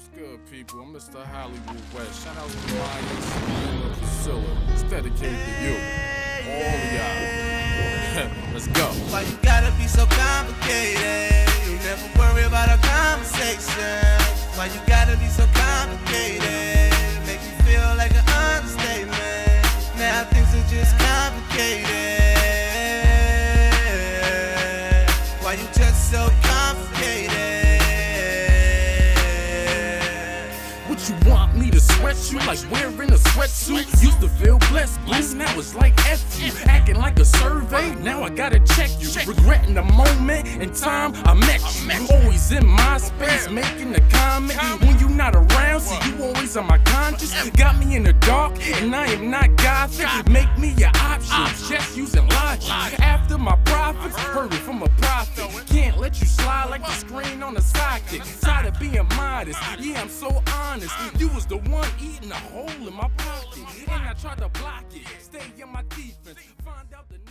What's good, people? I'm Mr. Hollywood West. Shout out to Maya, Selena, and Priscilla. It's dedicated to you. All of y'all. Let's go. Why you gotta be so complicated? You never worry about our conversation. Why you gotta be so complicated? Make me feel like an understatement. Now things are just complicated. Why you just so complicated? What you want me to sweat you like wearing a sweatsuit? Used to feel blessed, blessed, now it's like F you. Acting like a survey, now I gotta check you. Regretting the moment and time I met you. Always in my space, making a comment. When you not around, see you always on my conscience. Got me in the dark, and I am not gothic. Make me your option, just using logic. After my profits, heard it from a prophet. Can't let you slide like the screen on a sidekick. Tired of being modest, yeah, I'm so honest. You was the one eating a hole in my pocket, and I tried to block it. Stay in my defense, find out the